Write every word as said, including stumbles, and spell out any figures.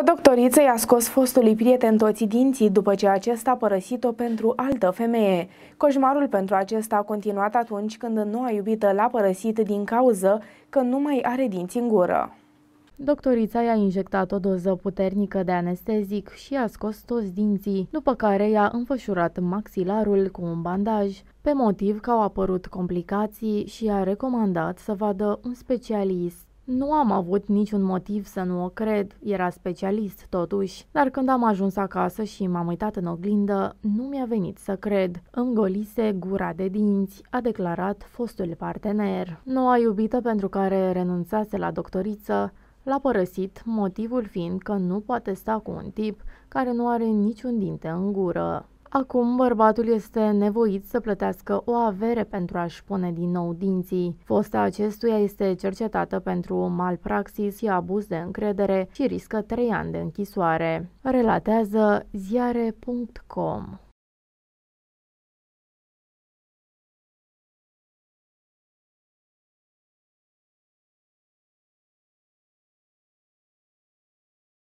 O doctoriță i-a scos fostului prieten toți dinții după ce acesta a părăsit-o pentru altă femeie. Coșmarul pentru acesta a continuat atunci când noua iubită l-a părăsit din cauză că nu mai are dinți în gură. Doctorița i-a injectat o doză puternică de anestezic și a scos toți dinții, după care i-a înfășurat maxilarul cu un bandaj, pe motiv că au apărut complicații și i-a recomandat să vadă un specialist. Nu am avut niciun motiv să nu o cred, era specialist totuși, dar când am ajuns acasă și m-am uitat în oglindă, nu mi-a venit să cred. Îmi golise gura de dinți, a declarat fostul partener. Noua iubită, pentru care renunțase la doctoriță, l-a părăsit, motivul fiind că nu poate sta cu un tip care nu are niciun dinte în gură. Acum bărbatul este nevoit să plătească o avere pentru a-și pune din nou dinții. Fosta acestuia este cercetată pentru malpraxis și abuz de încredere și riscă trei ani de închisoare, relatează ziare punct com.